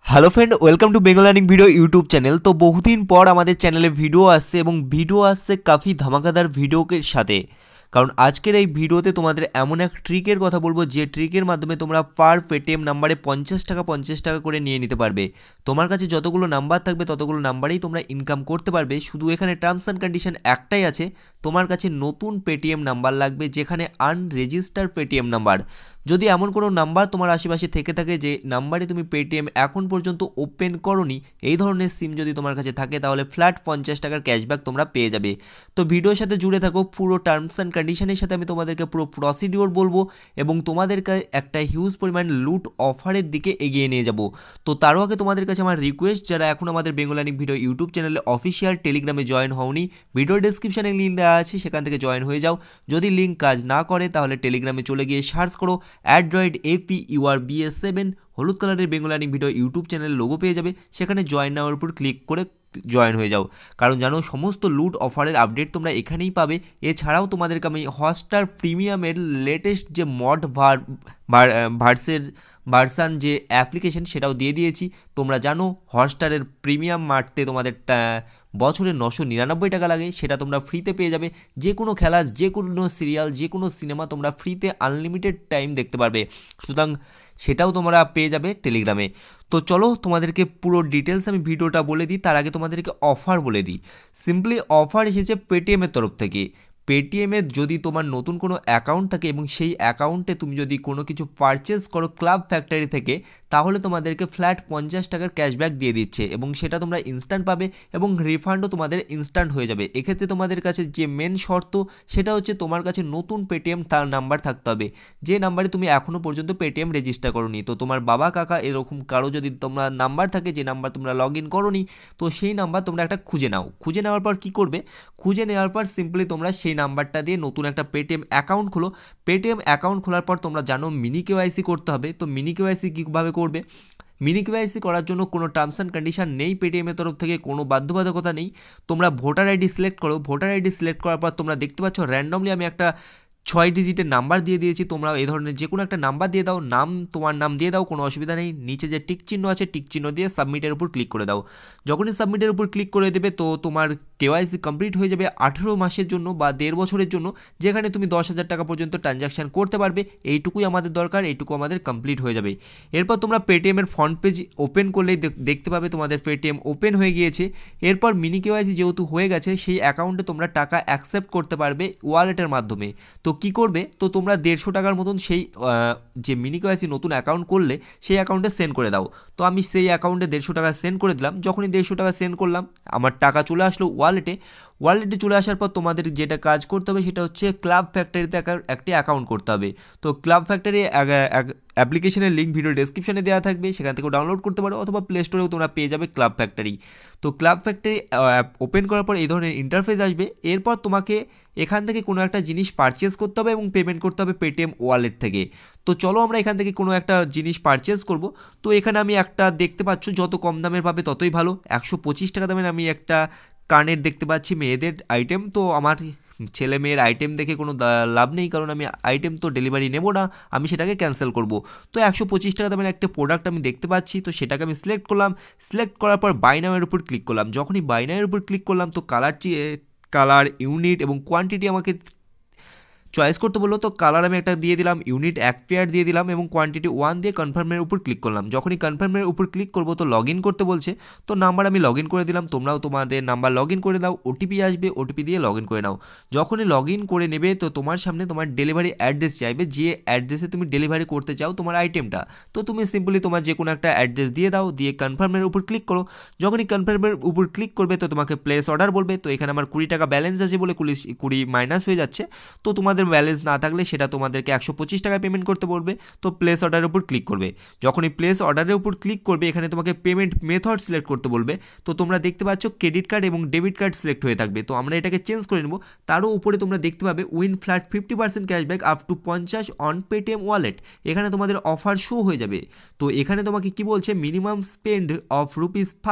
Hello friend, welcome to Bengal learning video YouTube channel. তো বহুদিন পর আমাদের চ্যানেলে ভিডিও আসছে এবং ভিডিও আসছে কাফি ধামাকাদার ভিডিওকে সাথে। কারণ আজকের এই ভিডিওতে তোমাদের এমন এক ট্রিকের কথা বলবো যে ট্রিকের মাধ্যমে তোমরা পার পেটিএম নাম্বারে 50 টাকা করে নিয়ে নিতে পারবে। তোমার কাছে যতগুলো নাম্বার থাকবে ততগুলো নাম্বারেই তোমরা ইনকাম করতে পারবে। শুধু এখানে টার্মস অ্যান্ড কন্ডিশন একটাই আছে, তোমার কাছে নতুন পেটিএম নাম্বার লাগবে, যেখানে আনরেজিস্টার পেটিএম নাম্বার। যদি এমন কোনো নাম্বার তোমার আশেপাশে থেকে থাকে যে নাম্বারে তুমি পেটিএম এখন পর্যন্ত ওপেন করোনি, এই ধরনের সিম যদি তোমার কাছে থাকে তাহলে ফ্ল্যাট 50 টাকার ক্যাশব্যাক তোমরা পেয়ে যাবে। তো ভিডিওর সাথে জুড়ে থাকো, পুরো টার্মস অ্যান্ড কন্ডিশনের সাথে আমি তোমাদেরকে পুরো প্রসিডিওর বলবো এবং তোমাদেরকে একটা হিউজ পরিমাণ লুট অফারের দিকে এগিয়ে নিয়ে যাব। তো তারও আগে তোমাদের কাছে আমার রিকোয়েস্ট, যারা এখন আমাদের বেঙ্গল লার্নিং ভিডিও ইউটিউব চ্যানেলে অফিসিয়াল টেলিগ্রামে জয়েন হওনি, ভিডিও ডেসক্রিপশনে লিঙ্ক দেওয়া আছে, সেখান থেকে জয়েন হয়ে যাও। যদি লিঙ্ক কাজ না করে তাহলে টেলিগ্রামে চলে গিয়ে সার্চ করো @APURBS7, হলুদ কালারের বেঙ্গল লার্নিং ভিডিও ইউটিউব চ্যানেলের লোগো পেয়ে যাবে, সেখানে জয়েন নাওয়ার উপর ক্লিক করে জয়েন হয়ে যাও। কারণ জানো, সমস্ত লুট অফারের আপডেট তোমরা এখানেই পাবে। এছাড়াও তোমাদেরকে আমি হটস্টার প্রিমিয়ামের লেটেস্ট যে মড ভার্সান যে অ্যাপ্লিকেশন সেটাও দিয়ে দিয়েছি। তোমরা জানো হটস্টারের প্রিমিয়াম মারতে তোমাদের বছরে 999 টাকা লাগে, সেটা তোমরা ফ্রিতে পেয়ে যাবে। যে কোনো খেলা, যে কোনো সিরিয়াল, যে কোনো সিনেমা তোমরা ফ্রিতে আনলিমিটেড টাইম দেখতে পারবে। সুতরাং সেটাও তোমরা পেয়ে যাবে টেলিগ্রামে। তো চলো তোমাদেরকে পুরো ডিটেলস আমি ভিডিওটা বলে দিই, তার আগে তোমাদেরকে অফার বলে দিই। সিম্পলি অফার এসেছে পেটিএমের তরফ থেকে। পেটিএমের যদি তোমার নতুন কোনো অ্যাকাউন্ট থাকে এবং সেই অ্যাকাউন্টে তুমি যদি কোনো কিছু পারচেস করো ক্লাব ফ্যাক্টরি থেকে, তাহলে তোমাদেরকে ফ্ল্যাট 50 টাকার ক্যাশব্যাক দিয়ে দিচ্ছে এবং সেটা তোমরা ইনস্ট্যান্ট পাবে এবং রিফান্ডও তোমাদের ইনস্ট্যান্ট হয়ে যাবে। এক্ষেত্রে তোমাদের কাছে যে মেন শর্ত সেটা হচ্ছে তোমার কাছে নতুন পেটিএম তার নাম্বার থাকতে হবে, যে নাম্বারে তুমি এখনও পর্যন্ত পেটিএম রেজিস্টার করোনি। তো তোমার বাবা কাকা এরকম কারো যদি তোমার নাম্বার থাকে যে নাম্বার তোমরা লগ ইন করোনি, তো সেই নাম্বার তোমরা একটা খুঁজে নাও। খুঁজে নেওয়ার পর কী করবে, খুঁজে নেওয়ার পর সিম্পলি তোমরা সেই নাম্বারটা দিয়ে নতুন একটা পেটিএম অ্যাকাউন্ট খোলো। পেটিএম অ্যাকাউন্ট খোলার পর তোমরা জানো মিনি কেওয়াইসি করতে হবে। তো মিনি কেওয়াইসি কীভাবে করবে, মিনি কেওয়াইসি করার জন্য কোনো টার্মস অ্যান্ড কন্ডিশন নেই, পেটিএমের তরফ থেকে কোনো বাধ্যবাধকতা নেই। তোমরা ভোটার আইডি সিলেক্ট করো। ভোটার আইডি সিলেক্ট করার পর তোমরা দেখতে পাচ্ছ র্যান্ডমলি আমি একটা 6 ডিজিটের নাম্বার দিয়ে দিয়েছি। তোমরা এই ধরনের যে কোনো একটা নাম্বার দিয়ে দাও, তোমার নাম দিয়ে দাও, কোনো অসুবিধা নেই। নিচে যে টিক চিহ্ন আছে, টিক চিহ্ন দিয়ে সাবমিটের উপর ক্লিক করে দাও। যখনই সাবমিটের উপর ক্লিক করে দেবে তো তোমার কেওয়াইসি কমপ্লিট হয়ে যাবে 18 মাসের জন্য বা 1.5 বছরের জন্য, যেখানে তুমি 10,000 টাকা পর্যন্ত ট্রানজ্যাকশান করতে পারবে। এইটুকুই আমাদের দরকার, এইটুকু আমাদের কমপ্লিট হয়ে যাবে। এরপর তোমরা পেটিএমের ফ্রন্ট পেজ ওপেন করলেই দেখতে পাবে তোমাদের পেটিএম ওপেন হয়ে গিয়েছে। এরপর মিনি কেওয়াইসি যেহেতু হয়ে গেছে, সেই অ্যাকাউন্টে তোমরা টাকা অ্যাকসেপ্ট করতে পারবে ওয়ালেটের মাধ্যমে। তো কী করবে, তো তোমরা 150 টাকার মতন সেই যে মিনি কেওয়াইসি নতুন অ্যাকাউন্ট করলে সেই অ্যাকাউন্টে সেন্ড করে দাও। তো আমি সেই অ্যাকাউন্টে 150 টাকা সেন্ড করে দিলাম। যখনই 150 টাকা সেন্ড করলাম, আমার টাকা চলে আসলো ওয়ালেটে চলে আসার পর তোমাদের যেটা কাজ করতে হবে সেটা হচ্ছে ক্লাব ফ্যাক্টরিতে একটি অ্যাকাউন্ট করতে হবে। তো ক্লাব ফ্যাক্টরি অ্যাপ্লিকেশনের লিঙ্ক ভিডিও ডেসক্রিপশনে দেওয়া থাকবে, সেখান থেকেও ডাউনলোড করতে পারো, অথবা প্লে স্টোরেও তোমরা পেয়ে যাবে ক্লাব ফ্যাক্টরি। তো ক্লাব ফ্যাক্টরি ওপেন করার পর এই ধরনের ইন্টারফেস আসবে। এরপর তোমাকে এখান থেকে কোনো একটা জিনিস পারচেস করতে হবে এবং পেমেন্ট করতে হবে পেটিএম ওয়ালেট থেকে। তো চলো আমরা এখান থেকে কোনো একটা জিনিস পারচেস করব। তো এখানে আমি একটা দেখতে পাচ্ছ, যত কম দামের পাবে ততই ভালো। 125 টাকা দামের আমি একটা কানের দেখতে পাচ্ছি, মেয়েদের আইটেম। তো আমার ছেলে মেয়ের আইটেম দেখে কোনো লাভ নেই, কারণ আমি আইটেম তো ডেলিভারি নেব না, আমি সেটাকে ক্যান্সেল করব। তো 125 টাকা দামের একটা প্রোডাক্ট আমি দেখতে পাচ্ছি, তো সেটাকে আমি সিলেক্ট করলাম। সিলেক্ট করার পর বাই নাওয়ের উপর ক্লিক করলাম। যখনই বাই নাওয়ের উপর ক্লিক করলাম তো কালার, ইউনিট এবং কোয়ান্টিটি আমাকে চয়েস করতে বললো। তো কালার আমি একটা দিয়ে দিলাম, ইউনিট 1 পেয়ার দিয়ে দিলাম এবং কোয়ান্টিটি 1 দিয়ে কনফার্মের উপর ক্লিক করলাম। যখনই কনফার্মের উপর ক্লিক করবো তো লগ ইন করতে বলছে। তো নাম্বার আমি লগ ইন করে দিলাম, তোমরাও তোমাদের নাম্বার লগ ইন করে দাও। ওটিপি আসবে, ওটিপি দিয়ে লগ ইন করে নাও। যখনই লগ ইন করে নেবে তো তোমার সামনে তোমার ডেলিভারি অ্যাড্রেস চাইবে, যে অ্যাড্রেসে তুমি ডেলিভারি করতে চাও তোমার আইটেমটা। তো তুমি সিম্পলি তোমার যে কোনো একটা অ্যাড্রেস দিয়ে দাও, দিয়ে কনফার্মের উপর ক্লিক করো। যখনই কনফার্মের উপর ক্লিক করবে তো তোমাকে প্লেস অর্ডার বলবে। তো এখানে আমার 20 টাকা ব্যালেন্স আছে বলে 20 মাইনাস হয়ে যাচ্ছে। তো তোমাদের ব্যালেন্স না থাকলে সেটা তোমাদেরকে 125 টাকা পেমেন্ট করতে বলবে। তো প্লেস অর্ডারের উপর ক্লিক করবে। যখনই প্লেস অর্ডারের উপর ক্লিক করবে এখানে তোমাকে পেমেন্ট মেথড সিলেক্ট করতে বলবে। তো তোমরা দেখতে পাচ্ছ ক্রেডিট কার্ড এবং ডেবিট কার্ড সিলেক্ট হয়ে থাকবে। তো আমরা এটাকে চেঞ্জ করে নেব। তারও উপরে তোমরা দেখতে পাবে win flat 50% cashback up to 50 on Paytm wallet. এখানে তোমাদের অফার শো হয়ে যাবে। তো এখানে তোমাকে কি বলছে, minimum spend of ₹5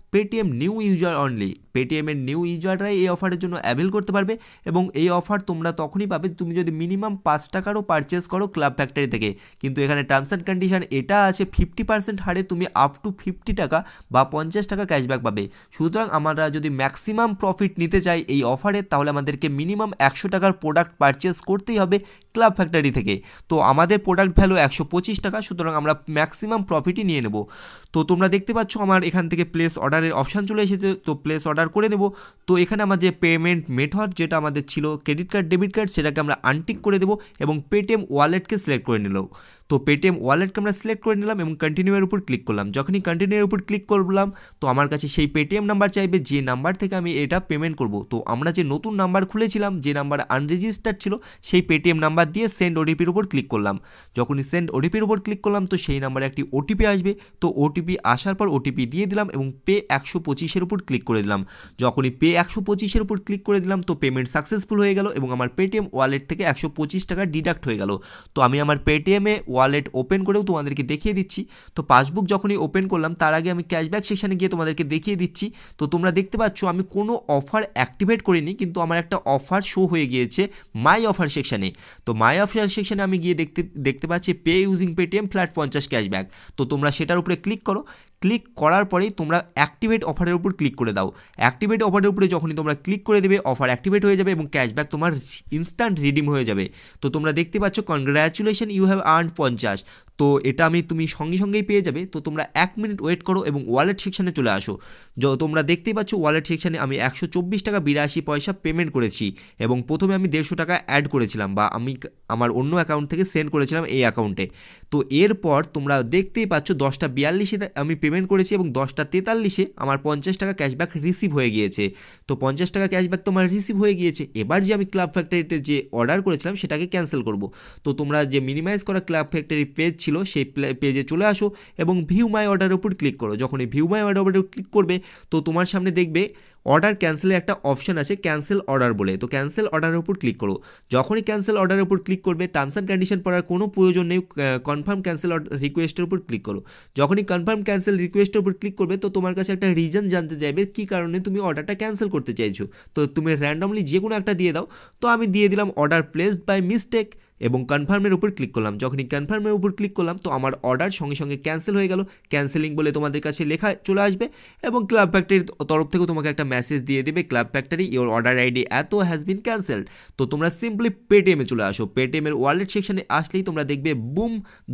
Paytm new user only, পেটিএমের নিউ ইউজাররাই এই অফারের জন্য অ্যাভেল করতে পারবে এবং এই অফার তোমরা তখনই পাবে তুমি যদি মিনিমাম 5 টাকারও পারচেস করো ক্লাব ফ্যাক্টরি থেকে। কিন্তু এখানে টার্মস অ্যান্ড কন্ডিশন এটা আছে 50% হারে তুমি আপ টু 50 টাকা বা 50 টাকা ক্যাশব্যাক পাবে। সুতরাং আমরা যদি ম্যাক্সিমাম প্রফিট নিতে চাই এই অফারে, তাহলে আমাদেরকে মিনিমাম 100 টাকার প্রোডাক্ট পারচেস করতেই হবে ক্লাব ফ্যাক্টরি থেকে। তো আমাদের প্রোডাক্ট ভ্যালু 125 টাকা, সুতরাং আমরা ম্যাক্সিমাম প্রফিটই নিয়ে নেব। তো তোমরা দেখতে পাচ্ছ আমার এখান থেকে প্লেস অর্ডারের অপশান চলে এসেছে, তো প্লেস অর্ডার করে নেব। তো এখানে আমার যে পেমেন্ট মেথড যেটা আমাদের ছিল ক্রেডিট কার্ড ডেবিট কার্ড, সেটাকে আমরা আনটিক করে দেবো এবং পেটিএম ওয়ালেটকে সিলেক্ট করে নিলাম। তো পেটিএম ওয়ালেটকে আমরা সিলেক্ট করে নিলাম এবং কন্টিনিউয়ের উপর ক্লিক করলাম। যখনই কন্টিনিউয়ের উপর ক্লিক করলাম তো আমার কাছে সেই পেটিএম নাম্বার চাইবে যে নাম্বার থেকে আমি এটা পেমেন্ট করব। তো আমরা যে নতুন নাম্বার খুলেছিলাম, যে নাম্বার আনরেজিস্টার্ড ছিল, সেই পেটিএম নাম্বার দিয়ে সেন্ড ওটিপির উপর ক্লিক করলাম। যখনই সেন্ড ওটিপির উপর ক্লিক করলাম তো সেই নাম্বারে একটি ওটিপি আসবে। তো ওটিপি আসার পর ওটিপি দিয়ে দিলাম এবং পে 125-এর উপর ক্লিক করে দিলাম। যখনই পে 125-এর উপর ক্লিক করে দিলাম তো পেমেন্ট সাকসেসফুল হয়ে গেল এবং আমার পেটিএম ওয়ালেট থেকে 125 টাকা ডিডাক্ট হয়ে গেল। তো আমি আমার পেটিএমে ওয়ালেট ওপেন করেও তোমাদেরকে দেখিয়ে দিচ্ছি। তো পাসবুক যখনই ওপেন করলাম তার আগে আমি ক্যাশব্যাক সেকশানে গিয়ে তোমাদেরকে দেখিয়ে দিচ্ছি। তো তোমরা দেখতে পাচ্ছ আমি কোনো অফার অ্যাক্টিভেট করিনি, কিন্তু আমার একটা অফার শো হয়ে গিয়েছে মাই অফার সেকশানে। তো মাই অফার সেকশানে আমি গিয়ে দেখতে পাচ্ছি pay using Paytm flat 50 cashback. তো তোমরা সেটার উপরে ক্লিক করো। ক্লিক করার পরেই তোমরা অ্যাক্টিভেট অফারের উপর ক্লিক করে দাও। অ্যাক্টিভেট অফারের উপরে যখনই তোমরা ক্লিক করে দেবে অফার অ্যাক্টিভেট হয়ে যাবে এবং ক্যাশব্যাক তোমার ইনস্ট্যান্ট রিডিম হয়ে যাবে। তো তোমরা দেখতে পাচ্ছ কনগ্র্যাচুলেশন ইউ হ্যাভ আর্নড 50। তো এটা তুমি সঙ্গে সঙ্গেই পেয়ে যাবে। তো তোমরা 1 মিনিট ওয়েট করো এবং ওয়ালেট সেকশানে চলে আসো। তোমরা দেখতেই পাচ্ছ ওয়ালেট সেকশানে আমি 124 টাকা 82 পয়সা পেমেন্ট করেছি এবং প্রথমে আমি 150 টাকা অ্যাড করেছিলাম বা আমি আমার অন্য অ্যাকাউন্ট থেকে সেন্ড করেছিলাম এই অ্যাকাউন্টে। তো এরপর তোমরা দেখতেই পাচ্ছ 10:42 আমি পেমেন্ট করেছি এবং 10:43 আমার 50 টাকা ক্যাশব্যাক রিসিভ হয়ে গিয়েছে। তো 50 টাকা ক্যাশব্যাক তোমার রিসিভ হয়ে গিয়েছে। এবার যে আমি ক্লাব ফ্যাক্টরিতে যে অর্ডার করেছিলাম সেটাকে ক্যান্সেল করব। তো তোমরা যে মিনিমাইজ করা ক্লাব ফ্যাক্টরি পেজ ছিল সেই পেজে চলে আসো এবং ভিউ মাই অর্ডারের উপর ক্লিক করো। যখনই ভিউ মাই অর্ডারের উপর ক্লিক করবে তো তোমার সামনে দেখবে অর্ডার ক্যান্সেলের একটা অপশান আছে ক্যান্সেল অর্ডার বলে। তো ক্যান্সেল অর্ডারের উপর ক্লিক করো। যখনই ক্যান্সেল অর্ডারের উপর ক্লিক করবে টার্মস অ্যান্ড কন্ডিশন পড়ার কোনো প্রয়োজন নেই, কনফার্ম ক্যান্সেল রিকোয়েস্টের উপর ক্লিক করো। যখনই কনফার্ম ক্যান্সেল রিকোয়েস্টের উপর ক্লিক করবে তো তোমার কাছে একটা রিজন জানতে চাইবে কী কারণে তুমি অর্ডারটা ক্যান্সেল করতে চাইছো। তো তুমি র্যান্ডমলি যে কোনো একটা দিয়ে দাও। তো আমি দিয়ে দিলাম অর্ডার প্লেসড বাই মিস্টেক এবং কনফার্মের উপর ক্লিক করলাম। যখনই কনফার্মের উপর ক্লিক করলাম তো আমার অর্ডার সঙ্গে সঙ্গে ক্যান্সেল হয়ে গেল। ক্যান্সেলিং বলে তোমাদের কাছে লেখা চলে আসবে এবং ক্লাব ফ্যাক্টরির তরফ থেকেও তোমাকে একটা মেসেজ দিয়ে দেবে club factory your order ID এত হ্যাজ বিন ক্যান্সেলড। তো তোমরা সিম্পলি পেটিএমে চলে আসো। পেটিএমের ওয়ালেট সেকশনে আসলেই তোমরা দেখবে বুম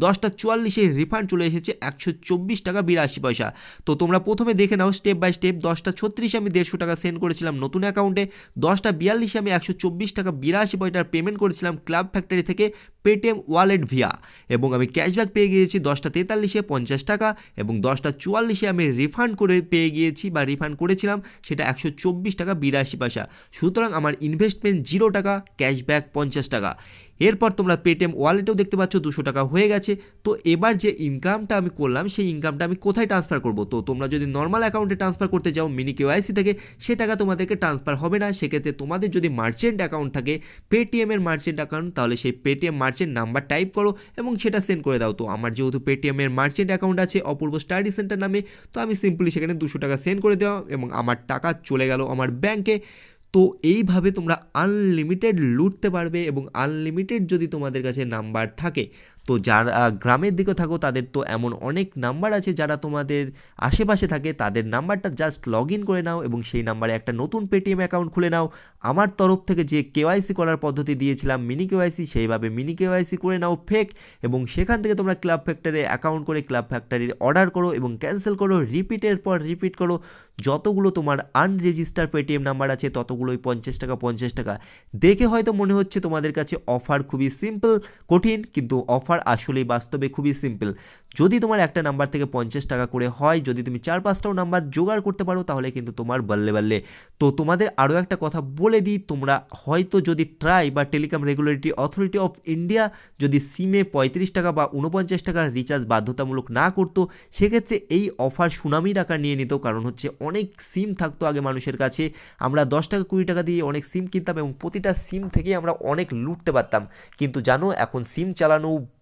10:44 রিফান্ড চলে এসেছে 124 টাকা 82 পয়সা। তো তোমরা প্রথমে দেখে নাও স্টেপ বাই স্টেপ। 10:36 আমি 150 টাকা সেন্ড করেছিলাম নতুন অ্যাকাউন্টে। 10:42 আমি 124 টাকা 82 পয়সার পেমেন্ট করেছিলাম ক্লাব ফ্যাক্টরি থেকে পেটিএম ওয়ালেট ভিয়া এবং আমি ক্যাশব্যাক পেয়ে গিয়েছি 10:43 50 টাকা এবং 10:44 আমি রিফান্ড করে পেয়ে গিয়েছি বা রিফান্ড করেছিলাম সেটা 124 টাকা 82 পয়সা। সুতরাং আমার ইনভেস্টমেন্ট 0 টাকা, ক্যাশব্যাক 50 টাকা। এরপর তোমরা পেটিএম ওয়ালেটেও দেখতে পাচ্ছ 200 টাকা হয়ে গেছে। তো এবার যে ইনকামটা আমি করলাম সেই ইনকামটা আমি কোথায় ট্রান্সফার করব? তো তোমরা যদি নর্মাল অ্যাকাউন্টে ট্রান্সফার করতে যাও মিনি কেওয়াইসি থেকে সে টাকা তোমাদেরকে ট্রান্সফার হবে না। সেক্ষেত্রে তোমাদের যদি মার্চেন্ট অ্যাকাউন্ট থাকে পেটিএমের মার্চেন্ট অ্যাকাউন্ট, তাহলে সেই পেটিএম মার্চেন্ট নাম্বার টাইপ করো এবং সেটা সেন্ড করে দাও। তো আমার যেহেতু পেটিএমের মার্চেন্ট অ্যাকাউন্ট আছে অপূর্ব স্টাডি সেন্টার নামে, তো আমি সিম্পলি সেখানে 200 টাকা সেন্ড করে দেওয়া এবং আমার টাকা চলে গেল আমার ব্যাংকে। তো এইভাবে তোমরা আনলিমিটেড লুটতে পারবে এবং আনলিমিটেড যদি তোমাদের কাছে নাম্বার থাকে। তো যারা গ্রামের দিকে থাকো তাদের তো এমন অনেক নাম্বার আছে যারা তোমাদের আশেপাশে থাকে, তাদের নাম্বারটা জাস্ট লগ ইন করে নাও এবং সেই নাম্বারে একটা নতুন পেটিএম অ্যাকাউন্ট খুলে নাও। আমার তরফ থেকে যে কেওয়াইসি করার পদ্ধতি দিয়েছিলাম মিনি কেওয়াইসি, সেইভাবে মিনি কেওয়াইসি করে নাও ফেক এবং সেখান থেকে তোমরা ক্লাব ফ্যাক্টরি অ্যাকাউন্ট করে ক্লাব ফ্যাক্টরির অর্ডার করো এবং ক্যান্সেল করো, রিপিটের পর রিপিট করো। যতগুলো তোমার আনরেজিস্টার পেটিএম নাম্বার আছে ততগুলোই 50 টাকা 50 টাকা। দেখে হয়তো মনে হচ্ছে তোমাদের কাছে অফার খুবই সিম্পল কঠিন, কিন্তু অফার আসলেই বাস্তবে খুবই সিম্পল। যদি তোমার একটা নাম্বার থেকে 50 টাকা করে হয়, যদি তুমি 4-5টাও নাম্বার জোগাড় করতে পারো তাহলে কিন্তু তোমার বল্লে বল্লে। তো তোমাদের আরও একটা কথা বলে দিই, তোমরা হয়তো যদি ট্রাই বা telecom regulatory authority of India যদি সিমে 35 টাকা বা 49 টাকার রিচার্জ বাধ্যতামূলক না করতো সেক্ষেত্রে এই অফার সুনামির আকার নিয়ে নিত। কারণ হচ্ছে অনেক সিম থাকতো আগে মানুষের কাছে, আমরা 10 টাকা 20 টাকা দিয়ে অনেক সিম কিনতাম এবং প্রতিটা সিম থেকেই আমরা অনেক লুটতে পারতাম। কিন্তু জানো এখন সিম চালানো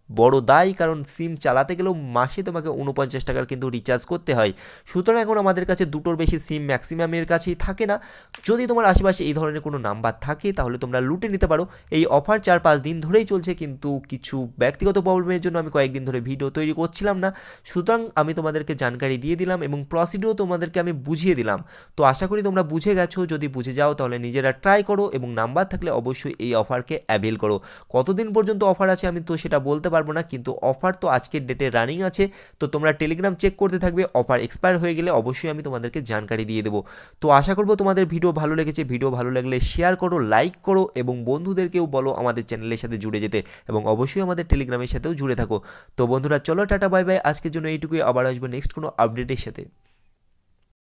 বড় দায়, কারণ সিম চালাতে গেলেও মাসে তোমাকে 49 টাকার কিন্তু রিচার্জ করতে হয়। সুতরাং এখন আমাদের কাছে দুটোর বেশি সিম ম্যাক্সিমামের কাছেই থাকে না। যদি তোমার আশেপাশে এই ধরনের কোনো নাম্বার থাকে তাহলে তোমরা লুটে নিতে পারো। এই অফার 4-5 দিন ধরেই চলছে, কিন্তু কিছু ব্যক্তিগত প্রবলেমের জন্য আমি কয়েকদিন ধরে ভিডিও তৈরি করছিলাম না। সুতরাং আমি তোমাদেরকে জানকারি দিয়ে দিলাম এবং প্রসিডিও তোমাদেরকে আমি বুঝিয়ে দিলাম। তো আশা করি তোমরা বুঝে গেছো। যদি বুঝে যাও তাহলে নিজেরা ট্রাই করো এবং নাম্বার থাকলে অবশ্যই এই অফারকে অ্যাভেল করো। কতদিন পর্যন্ত অফার আছে আমি তো সেটা বলতে পারবো না, কিন্তু অফার তো আজকের ডেটে রানিং আছে। তো তোমরা টেলিগ্রাম চেক করতে থাকবে, অফার এক্সপায়ার হয়ে গেলে অবশ্যই আমি তোমাদেরকে জানকারি দিয়ে দেবো। তো আশা করবো তোমাদের ভিডিও ভালো লেগেছে। ভিডিও ভালো লাগলে শেয়ার করো, লাইক করো এবং বন্ধুদেরকেও বলো আমাদের চ্যানেলের সাথে জুড়ে যেতে, এবং অবশ্যই আমাদের টেলিগ্রামের সাথেও জুড়ে থাকো। তো বন্ধুরা চলো টাটা বাই বাই, আজকের জন্য এইটুকুই, আবার আসবো নেক্সট কোনো আপডেটের সাথে।